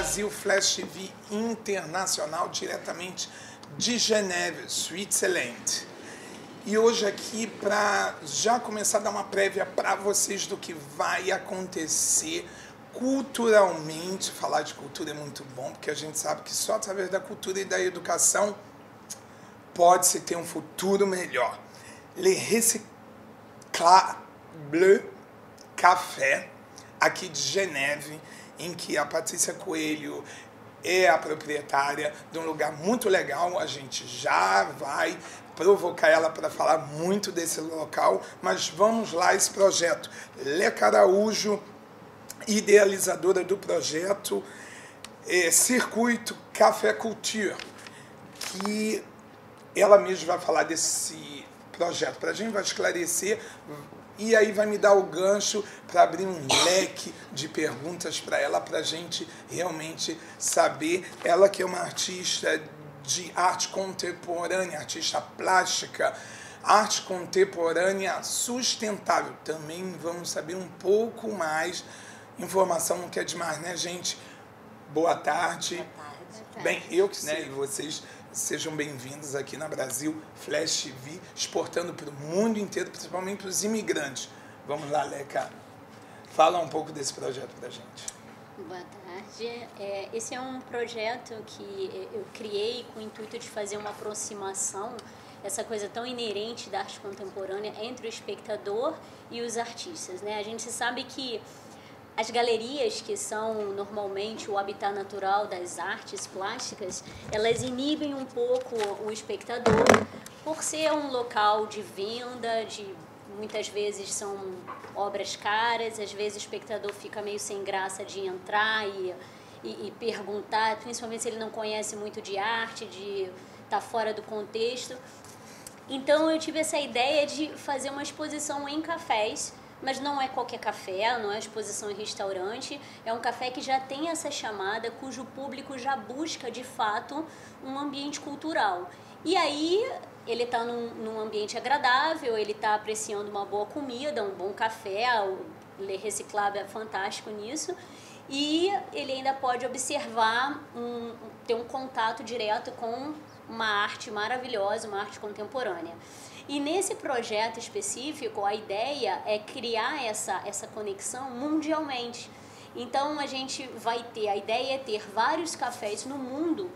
Brasil Flash TV Internacional, diretamente de Geneve, Switzerland. E hoje aqui para já começar a dar uma prévia para vocês do que vai acontecer culturalmente. Falar de cultura é muito bom, porque a gente sabe que só através da cultura e da educação pode-se ter um futuro melhor. Le Recyclable Café, aqui de Geneve, em que a Patrícia Coelho é a proprietária de um lugar muito legal. A gente já vai provocar ela para falar muito desse local, mas vamos lá, esse projeto. Leca Araújo, idealizadora do projeto Circuito Café Culture, que ela mesma vai falar desse projeto para a gente, vai esclarecer, e aí vai me dar o gancho para abrir um leque de perguntas para ela, para a gente realmente saber. Ela que é uma artista de arte contemporânea, artista plástica, arte contemporânea sustentável. Também vamos saber um pouco mais. Informação não quer demais, né, gente? Boa tarde. Boa tarde. Bem, eu que, né, e vocês sejam bem-vindos aqui na Brasil Flash TV, exportando para o mundo inteiro, principalmente para os imigrantes. Vamos lá, Leca. Fala um pouco desse projeto para a gente. Boa tarde. Esse é um projeto que eu criei com o intuito de fazer uma aproximação, essa coisa tão inerente da arte contemporânea, entre o espectador e os artistas, né? A gente sabe que as galerias, que são normalmente o habitat natural das artes plásticas, elas inibem um pouco o espectador por ser um local de venda, muitas vezes são obras caras, às vezes o espectador fica meio sem graça de entrar e perguntar, principalmente se ele não conhece muito de arte, de estar fora do contexto. Então eu tive essa ideia de fazer uma exposição em cafés, mas não é qualquer café, não é exposição em restaurante, é um café que já tem essa chamada, cujo público já busca, de fato, um ambiente cultural. E aí, ele está num ambiente agradável, ele está apreciando uma boa comida, um bom café, o Le Recyclable é fantástico nisso, e ele ainda pode observar, ter um contato direto com uma arte maravilhosa, uma arte contemporânea. E nesse projeto específico, a ideia é criar essa conexão mundialmente. Então, a gente vai ter, a ideia é ter vários cafés no mundo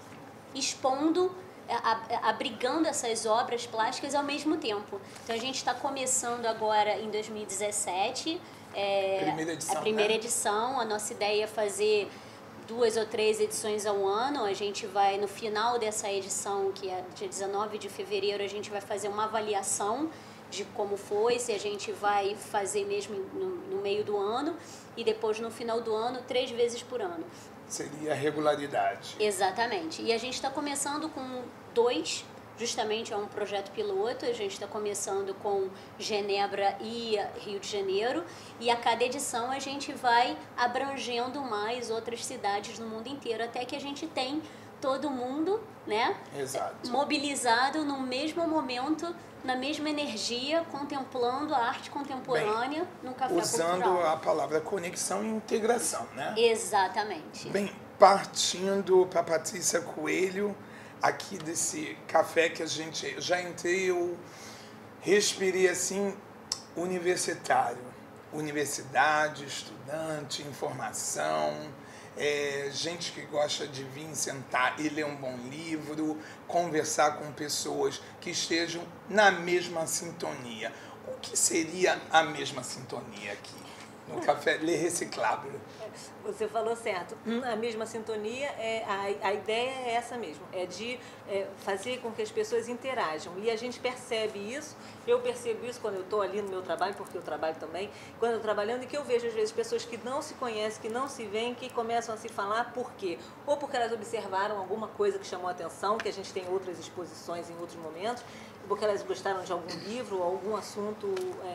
expondo, abrigando essas obras plásticas ao mesmo tempo. Então, a gente está começando agora em 2017, a primeira edição. A nossa ideia é fazer 2 ou 3 edições ao ano. A gente vai, no final dessa edição, que é dia 19 de fevereiro, a gente vai fazer uma avaliação de como foi, se a gente vai fazer mesmo no meio do ano, e depois no final do ano, 3 vezes por ano. Seria a regularidade. Exatamente. E a gente está começando com 2, justamente é um projeto piloto. A gente está começando com Genebra e Rio de Janeiro, e a cada edição a gente vai abrangendo mais outras cidades no mundo inteiro, até que a gente tem todo mundo, né, Exato, mobilizado no mesmo momento, na mesma energia, contemplando a arte contemporânea no café usando cultural. a palavra conexão e integração, né? Exatamente. Bem, partindo para Patrícia Coelho, aqui desse café que a gente já entrei, eu respirei assim, universitário, universidade, estudante, informação, gente que gosta de vir sentar e ler um bom livro, conversar com pessoas que estejam na mesma sintonia. O que seria a mesma sintonia aqui no Café Le Recyclable? Você falou certo. A mesma sintonia, a ideia é essa mesmo, é de fazer com que as pessoas interajam. E a gente percebe isso, eu percebo isso quando eu estou ali no meu trabalho, porque eu trabalho também, quando eu estou trabalhando, e que eu vejo às vezes pessoas que não se conhecem, que não se veem, que começam a se falar por quê? Ou porque elas observaram alguma coisa que chamou a atenção, que a gente tem outras exposições em outros momentos, ou porque elas gostaram de algum livro, algum assunto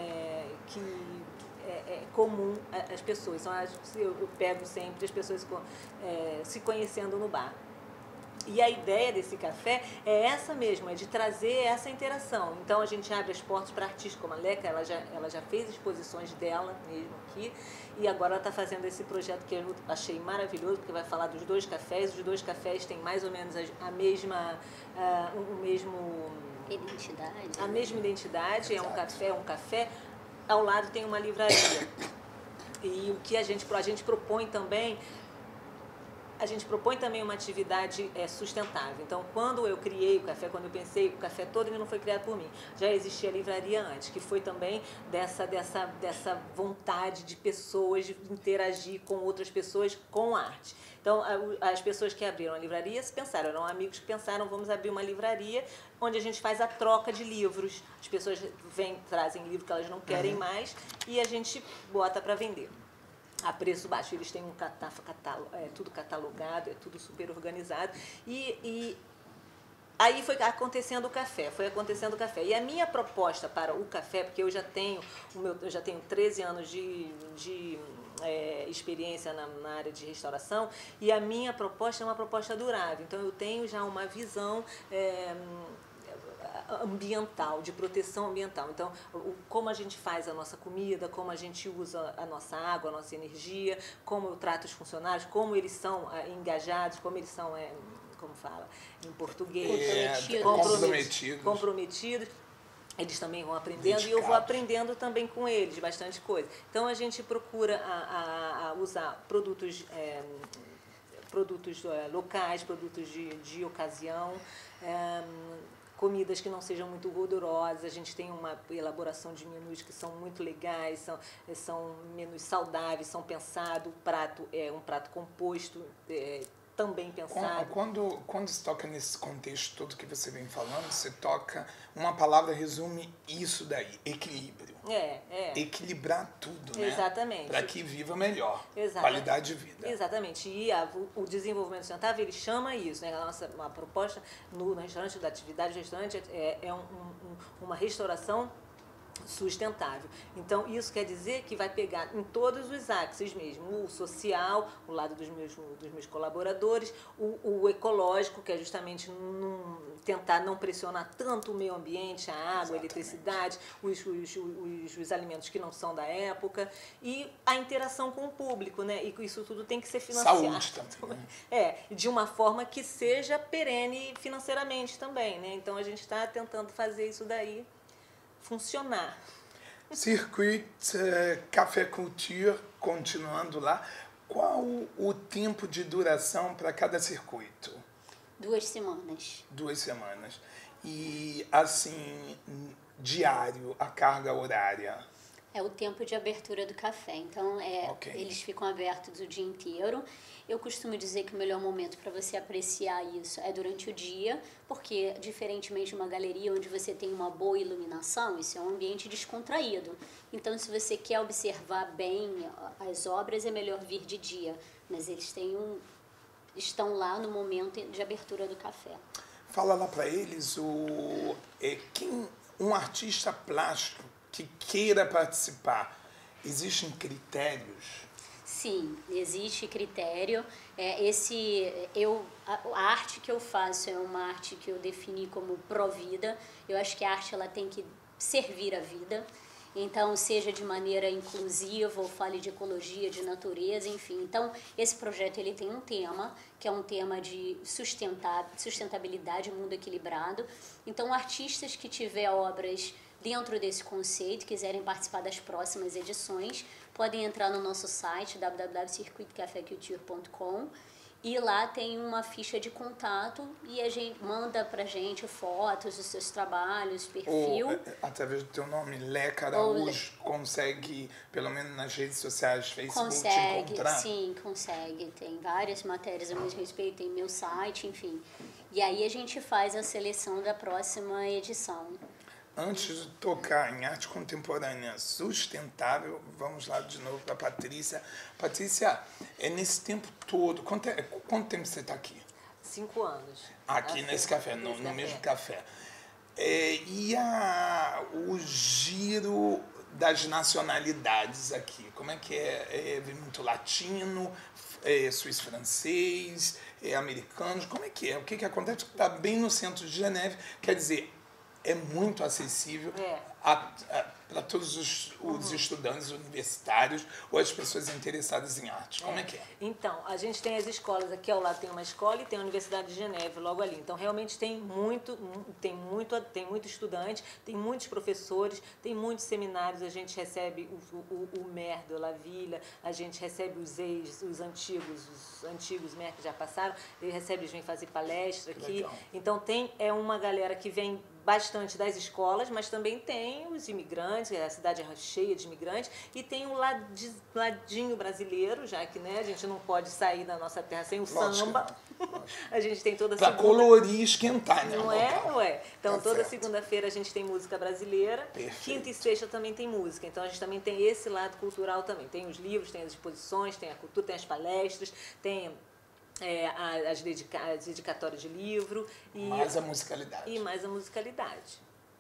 que é comum às pessoas. Então, eu pego sempre as pessoas se conhecendo no bar. E a ideia desse café é essa mesmo, é de trazer essa interação. Então a gente abre as portas para artistas como a Leca, ela já fez exposições dela mesmo aqui, e agora ela está fazendo esse projeto que eu achei maravilhoso, porque vai falar dos 2 cafés. Os 2 cafés têm mais ou menos a mesma, Identidade. a mesma identidade, é um café, ao lado tem uma livraria. E o que a gente propõe também, uma atividade sustentável. Então, quando eu criei o café, quando eu pensei, o café todo ele não foi criado por mim. Já existia a livraria antes, que foi também dessa vontade de pessoas de interagir com outras pessoas com arte. Então, as pessoas que abriram a livraria pensaram, eram amigos que pensaram, vamos abrir uma livraria onde a gente faz a troca de livros. As pessoas trazem livro que elas não querem mais e a gente bota para vender a preço baixo. Eles têm tudo catalogado, é tudo super organizado. E aí foi acontecendo o café. E a minha proposta para o café, porque eu já tenho 13 anos de experiência na área de restauração, e a minha proposta é uma proposta durável. Então eu tenho já uma visão ambiental, de proteção ambiental. Então, como a gente faz a nossa comida, como a gente usa a nossa água, a nossa energia, como eu trato os funcionários, como eles são engajados, como eles são, como fala em português, comprometidos. Eles também vão aprendendo e eu vou aprendendo também com eles bastante coisa. Então, a gente procura usar produtos locais, produtos de ocasião, comidas que não sejam muito gordurosas. A gente tem uma elaboração de menus que são muito legais, são menus saudáveis, são pensados, o prato é um prato composto, também pensado. Quando se toca nesse contexto todo que você vem falando, você toca, uma palavra resume isso daí, equilíbrio. Equilibrar tudo, né? Exatamente. Para que viva melhor, qualidade de vida. Exatamente. E o desenvolvimento sustentável, ele chama isso, né? Uma proposta no restaurante, da atividade do restaurante, uma restauração sustentável. Então, isso quer dizer que vai pegar em todos os axes mesmo, o social, o lado dos meus colaboradores, o ecológico, que é justamente tentar não pressionar tanto o meio ambiente, a água, a eletricidade, os alimentos que não são da época, e a interação com o público, né? E isso tudo tem que ser financiado. Saúde também. De uma forma que seja perene financeiramente também, né? Então, a gente está tentando fazer isso daí funcionar. Circuit Café Culture, continuando lá, qual o tempo de duração para cada circuito? 2 semanas. 2 semanas. E, assim, diário, a carga horária? É o tempo de abertura do café. Então, eles ficam abertos o dia inteiro. Eu costumo dizer que o melhor momento para você apreciar isso é durante o dia, porque, diferentemente de uma galeria onde você tem uma boa iluminação, isso é um ambiente descontraído. Então, se você quer observar bem as obras, é melhor vir de dia. Mas eles estão lá no momento de abertura do café. Fala lá para eles um artista plástico que queira participar, existem critérios? Sim, existe critério. A arte que eu faço é uma arte que eu defini como pró-vida. Eu acho que a arte ela tem que servir a vida. Então, seja de maneira inclusiva, ou fale de ecologia, de natureza, enfim. Então, esse projeto ele tem um tema, que é um tema de sustentabilidade, mundo equilibrado. Então, artistas que tiver obras dentro desse conceito, quiserem participar das próximas edições, podem entrar no nosso site, www.circuitcafeculture.com, e lá tem uma ficha de contato e a gente manda pra gente fotos dos seus trabalhos, perfil. Ou, através do teu nome, Leca Araújo, consegue, pelo menos nas redes sociais, Facebook, te encontrar? Sim, consegue. Tem várias matérias a meu respeito, tem meu site, enfim. E aí a gente faz a seleção da próxima edição. Antes de tocar em arte contemporânea sustentável, vamos lá de novo para a Patrícia. Patrícia, nesse tempo todo, quanto tempo você está aqui? 5 anos. Aqui nesse café, no mesmo café. O giro das nacionalidades aqui, como é que é? Vem muito latino, suíço-francês, americanos? Como é que é? O que acontece? Está bem no centro de Geneve, quer dizer, é muito acessível para todos os estudantes universitários ou as pessoas interessadas em arte. Como é que é? Então, a gente tem as escolas, aqui ao lado tem uma escola e tem a Universidade de Geneve logo ali. Então, realmente tem muito estudante, tem muitos professores, tem muitos seminários, a gente recebe o maire de La Ville, a gente recebe os antigos maires que já passaram, eles vêm fazer palestra aqui. Legal. Então, é uma galera que vem bastante das escolas, mas também tem os imigrantes, a cidade é cheia de imigrantes, e tem o ladinho brasileiro, já que, né, a gente não pode sair da nossa terra sem o samba. A gente tem toda Para colorir e esquentar, né? Não é? Ué. Então, Tá toda certo. segunda-feira a gente tem música brasileira, Perfeito. quinta e sexta também tem música. Então, a gente também tem esse lado cultural também. Tem os livros, tem as exposições, tem a cultura, tem as palestras, tem as dedicatórias de livro. Mais a musicalidade. E mais a musicalidade.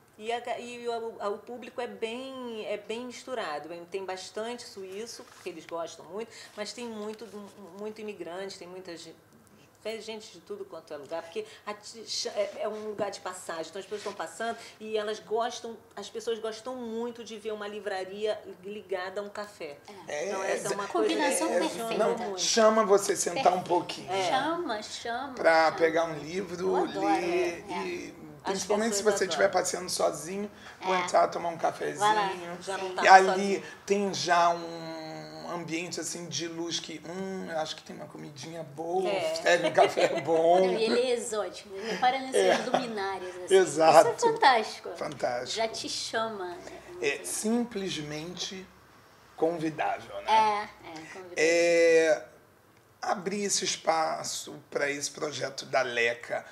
O público é bem misturado. Tem bastante suíço, porque eles gostam muito, mas tem muito imigrante, tem muita gente de tudo quanto é lugar, porque é um lugar de passagem. Então as pessoas estão passando e as pessoas gostam muito de ver uma livraria ligada a um café. Então essa é uma combinação coisa perfeita. Não, chama você sentar um pouquinho. Chama. Para pegar um livro, Eu adoro, ler e... Principalmente se pessoas você estiver adoram. passeando sozinho, vou entrar, tomar um cafezinho. Vai lá. Já não tá E ali sozinho. tem já um ambiente assim de luz que, eu acho que tem uma comidinha boa, serve um café bom. Não, e ele é exótico. Repara nessas luminárias. Assim. Exato. Isso é fantástico. Fantástico. Já te chama. É simplesmente convidável, né? Convidado. Abrir esse espaço para esse projeto da Leca,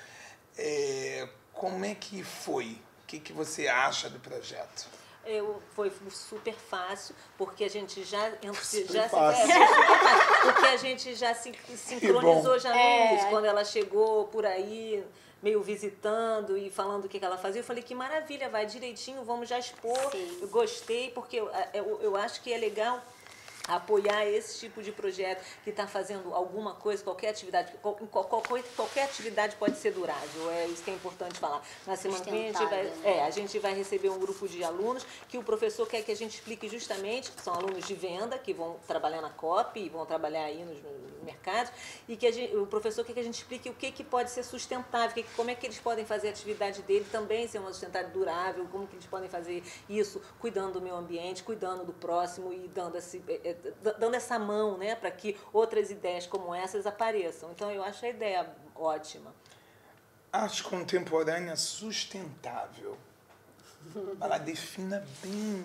como é que foi? O que você acha do projeto? Foi super fácil, porque a gente fácil. porque a gente já se sincronizou já no início. Quando ela chegou por aí, meio visitando e falando o que ela fazia, eu falei, que maravilha, vai direitinho, vamos já expor. Sim. Eu gostei, porque eu acho que é legal apoiar esse tipo de projeto que está fazendo alguma coisa, qualquer atividade pode ser durável, é isso que é importante falar. Na semana que vem a gente vai receber um grupo de alunos que o professor quer que a gente explique justamente, que são alunos de venda, que vão trabalhar na COP e vão trabalhar aí nos mercados, e que o professor quer que a gente explique o que pode ser sustentável, como é que eles podem fazer a atividade dele também ser uma sustentabilidade durável, como que eles podem fazer isso cuidando do meio ambiente, cuidando do próximo e dando essa mão, né, para que outras ideias como essas apareçam. Então, eu acho a ideia ótima. Arte contemporânea sustentável. Ela defina bem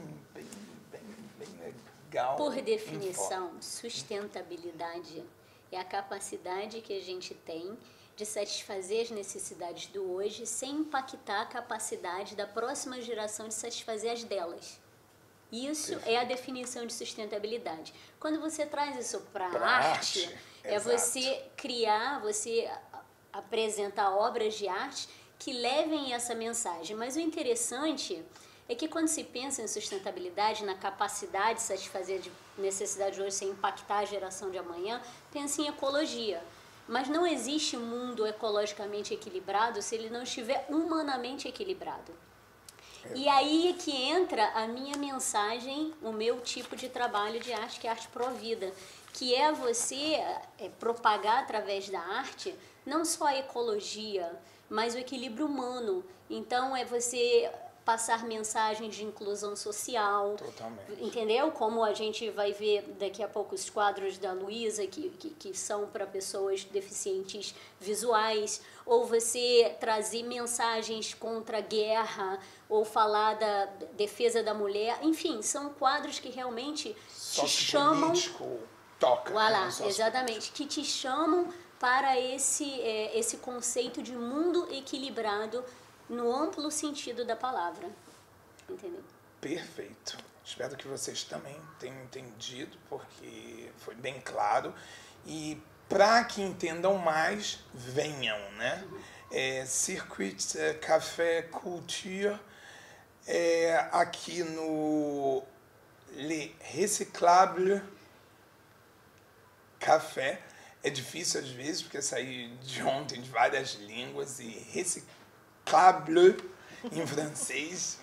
legal. Por definição, sustentabilidade é a capacidade que a gente tem de satisfazer as necessidades do hoje sem impactar a capacidade da próxima geração de satisfazer as delas. Isso é a definição de sustentabilidade. Quando você traz isso para a arte, você criar, você apresentar obras de arte que levem essa mensagem. Mas o interessante é que quando se pensa em sustentabilidade, na capacidade de satisfazer a necessidade de hoje sem impactar a geração de amanhã, pensa em ecologia. Mas não existe mundo ecologicamente equilibrado se ele não estiver humanamente equilibrado. E aí é que entra a minha mensagem, o meu tipo de trabalho de arte, que é arte pró-vida, que é você propagar através da arte não só a ecologia, mas o equilíbrio humano. Então é você passar mensagens de inclusão social. Totalmente. Entendeu? Como a gente vai ver daqui a pouco os quadros da Luísa, que são para pessoas deficientes visuais, ou você trazer mensagens contra a guerra, ou falar da defesa da mulher. Enfim, são quadros que realmente te chamam... Toca. Voilà, exatamente. Que te chamam para esse conceito de mundo equilibrado no amplo sentido da palavra. Entendeu? Perfeito. Espero que vocês também tenham entendido, porque foi bem claro. E para que entendam mais, venham, né? Circuit Café Culture, aqui no Le Recyclable Café, É difícil às vezes, porque saí de ontem de várias línguas e recyclable em francês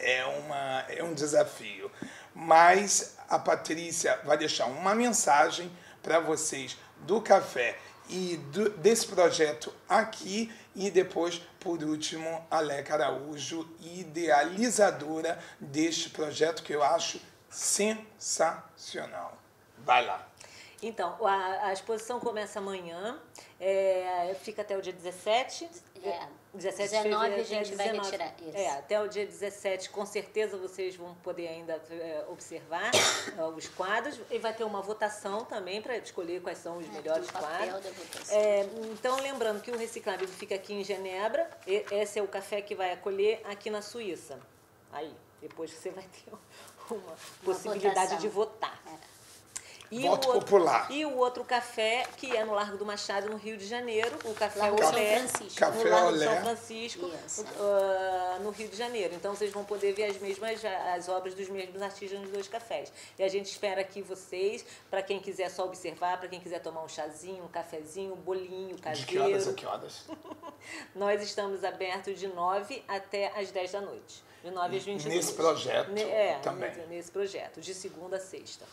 é um desafio. Mas a Patrícia vai deixar uma mensagem para vocês do café e desse projeto aqui, e depois, por último, a Leca Araújo, idealizadora deste projeto que eu acho sensacional. Vai lá. Então, a exposição começa amanhã, fica até o dia 17. 17 de 19 fevereiro, a gente vai retirar isso. Até o dia 17, com certeza vocês vão poder ainda observar os quadros. E vai ter uma votação também para escolher quais são os melhores quadros. Então, lembrando que o Reciclável fica aqui em Genebra. Esse é o café que vai acolher aqui na Suíça. Aí, depois você vai ter uma possibilidade votação de votar. Voto popular. E o outro café, que é no Largo do Machado, no Rio de Janeiro, o Café Largo São Olé, Francisco. Café no Largo Olé. São Francisco, no Rio de Janeiro. Então, vocês vão poder ver as obras dos mesmos artistas nos dois cafés. E a gente espera aqui vocês, para quem quiser só observar, para quem quiser tomar um chazinho, um cafezinho, um bolinho caseiro. De que horas a que horas? Nós estamos abertos de 9 até as 10 da noite. De 9 às 22. Nesse projeto também. Nesse projeto, de segunda a sexta.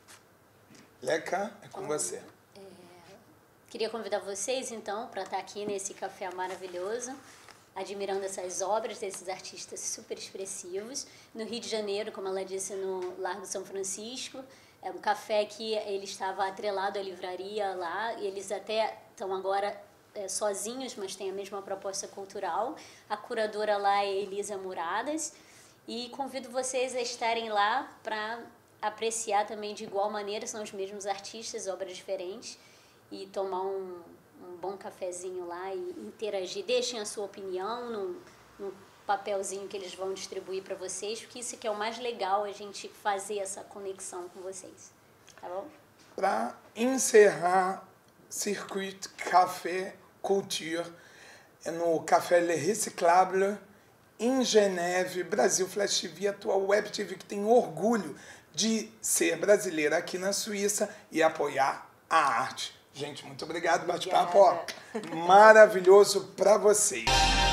Leca, é com você. Queria convidar vocês, então, para estar aqui nesse café maravilhoso, admirando essas obras desses artistas super expressivos. No Rio de Janeiro, como ela disse, no Largo São Francisco. É um café que ele estava atrelado à livraria lá, e eles até estão agora sozinhos, mas têm a mesma proposta cultural. A curadora lá é Elisa Muradas. E convido vocês a estarem lá para apreciar também de igual maneira, são os mesmos artistas, obras diferentes, e tomar um bom cafezinho lá e interagir. Deixem a sua opinião no papelzinho que eles vão distribuir para vocês, porque isso que é o mais legal, a gente fazer essa conexão com vocês. Tá bom? Para encerrar, Circuit Café Culture no Café Le Recyclable, em Geneve, Brasil Flash TV, a tua web TV que tem orgulho de ser brasileira aqui na Suíça e apoiar a arte. Gente, muito obrigado. Bate-papo maravilhoso para vocês.